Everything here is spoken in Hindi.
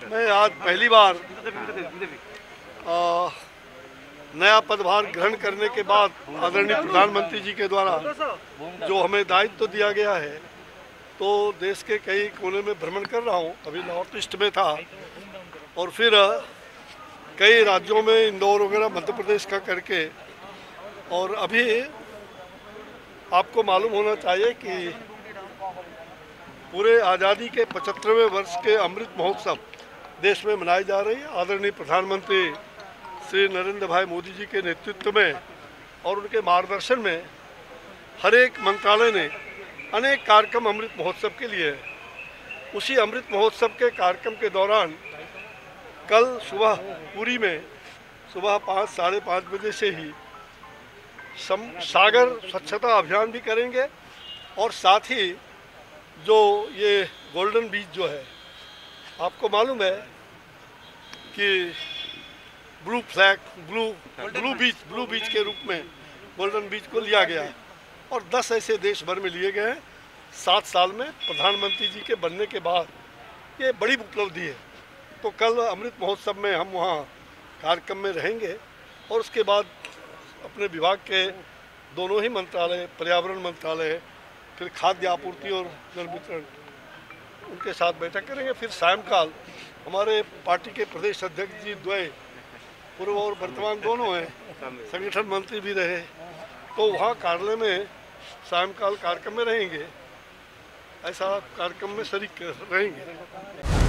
मैं आज पहली बार नया पदभार ग्रहण करने के बाद आदरणीय प्रधानमंत्री जी के द्वारा जो हमें दायित्व दिया गया है, तो देश के कई कोने में भ्रमण कर रहा हूँ। अभी नॉर्थ ईस्ट में था और फिर कई राज्यों में इंदौर वगैरह मध्य प्रदेश का करके, और अभी आपको मालूम होना चाहिए कि पूरे आज़ादी के 75वें वर्ष के अमृत महोत्सव देश में मनाई जा रही है। आदरणीय प्रधानमंत्री श्री नरेंद्र भाई मोदी जी के नेतृत्व में और उनके मार्गदर्शन में हर एक मंत्रालय ने अनेक कार्यक्रम अमृत महोत्सव के लिए है। उसी अमृत महोत्सव के कार्यक्रम के दौरान कल सुबह पुरी में सुबह 5 साढ़े 5 बजे से ही सागर स्वच्छता अभियान भी करेंगे, और साथ ही जो ये गोल्डन बीच जो है, आपको मालूम है कि ब्लू बीच के रूप में गोल्डन बीच को लिया गया है, और 10 ऐसे देश भर में लिए गए हैं 7 साल में। प्रधानमंत्री जी के बनने के बाद ये बड़ी उपलब्धि है। तो कल अमृत महोत्सव में हम वहाँ कार्यक्रम में रहेंगे, और उसके बाद अपने विभाग के दोनों ही मंत्रालय, पर्यावरण मंत्रालय, फिर खाद्य आपूर्ति और जल वितरण, उनके साथ बैठक करेंगे। फिर सायंकाल हमारे पार्टी के प्रदेश अध्यक्ष जी द्वय, पूर्व और वर्तमान दोनों हैं, संगठन मंत्री भी रहे, तो वहाँ कार्यालय में सायंकाल कार्यक्रम में रहेंगे। ऐसा कार्यक्रम में शरीक रहेंगे।